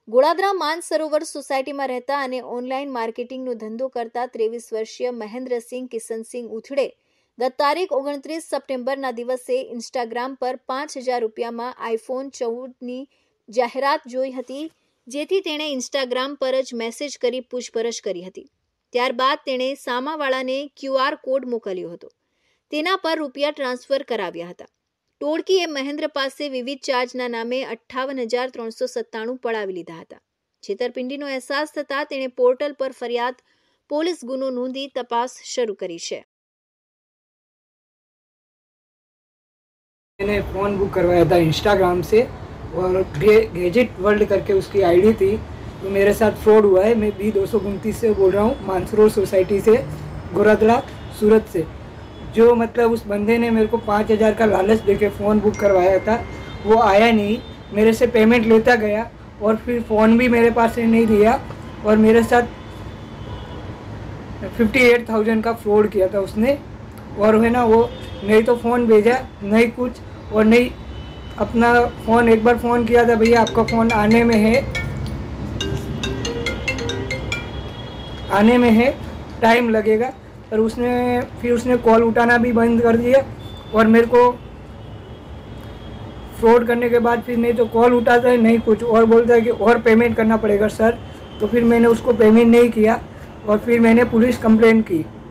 ગોળાદરા માનસરોવર સોસાયટીમાં રહેતા અને ઓનલાઈન માર્કેટિંગનો ધંધો કરતા 23 વર્ષીય મહેન્દ્રસિંહ કિશનસિંહ ઉથડે ગત તારીખ 29 સપ્ટેમ્બરના દિવસે ઇન્સ્ટાગ્રામ પર 5,000 રૂપિયામાં આઈફોન 14ની જાહેરાત જોઈ હતી, જેથી તેણે ઇન્સ્ટાગ્રામ પર જ મેસેજ કરી પૂછપરછ કરી હતી. ત્યારબાદ તેણે સામાવાળાને QR કોડ મોકલ્યો હતો. તેના પર રૂપિયા ટ્રાન્સફર કરાવ્યા હતા. ટોળકીએ મહેન્દ્ર પાસે વિવિધ ચાર્જના નામે 58,397 પડાવી લીધા હતા. છેતરપિંડીનો અહેસાસ થતાં તેણે પોર્ટલ પર ફરિયાદ પોલીસ ગુનો નોંધી તપાસ શરૂ કરી છે. मैंने फ़ोन बुक करवाया था इंस्टाग्राम से और गैजेट वर्ल्ड करके उसकी आईडी थी. तो मेरे साथ फ्रॉड हुआ है. मैं B229 से बोल रहा हूँ, मानसरोवर सोसाइटी से, गोरादरा सूरत से. जो मतलब उस बंदे ने मेरे को 5,000 का लालच देके फ़ोन बुक करवाया था, वो आया नहीं. मेरे से पेमेंट लेता गया और फिर फ़ोन भी मेरे पास से नहीं दिया और मेरे साथ 58,000 का फ्रॉड किया था उसने. और है ना, वो नहीं तो फ़ोन भेजा, नहीं कुछ, और नहीं अपना फ़ोन एक बार फ़ोन किया था, भैया आपका फ़ोन आने में है, टाइम लगेगा. पर उसने कॉल उठाना भी बंद कर दिया और मेरे को फ्रॉड करने के बाद फिर नहीं तो कॉल उठाता है, नहीं कुछ, और बोलता है कि और पेमेंट करना पड़ेगा सर. तो फिर मैंने उसको पेमेंट नहीं किया और फिर मैंने पुलिस कंप्लेंट की.